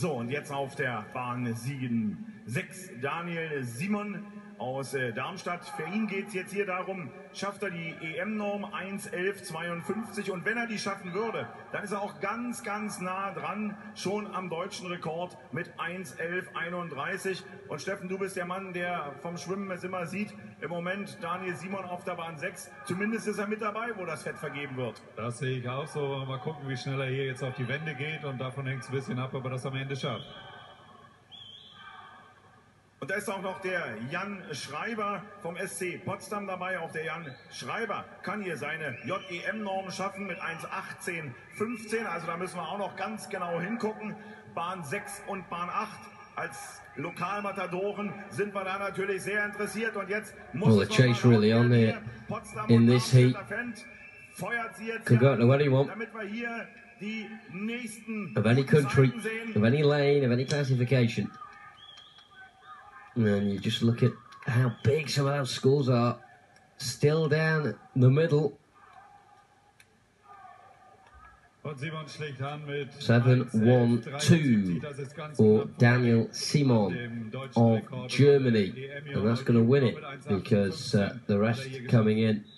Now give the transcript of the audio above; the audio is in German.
So, und jetzt auf der Bahn 6 Daniel Simon aus Darmstadt. Für ihn geht es jetzt hier darum, schafft er die EM-Norm 1:11:52, und wenn er die schaffen würde, dann ist er auch ganz, ganz nah dran, schon am deutschen Rekord mit 1:11:31. Und Steffen, du bist der Mann, der vom Schwimmen es immer sieht. Im Moment Daniel Simon auf der Bahn 6, zumindest ist er mit dabei, wo das Fett vergeben wird. Das sehe ich auch so. Mal gucken, wie schnell er hier jetzt auf die Wände geht, und davon hängt es ein bisschen ab, ob er das am Ende schafft. Und da ist auch noch der Jan Schreiber vom SC Potsdam dabei. Auch der Jan Schreiber kann hier seine JEM-Norm schaffen mit 1:18:15. Also da müssen wir auch noch ganz genau hingucken. Bahn 6 und Bahn 8. Als Lokalmatadoren sind wir da natürlich sehr interessiert. Und jetzt muss the chase really on here in this heat. Feuert sie jetzt Could go to anyone, damit wir hier die nächsten of any country, Zeiten sehen. of any lane, of any classification. And you just look at how big some of those schools are, still down the middle. Und Simon schlägt an mit 7:1:2 for Daniel Simon of Germany, and that's going to win it because the rest coming in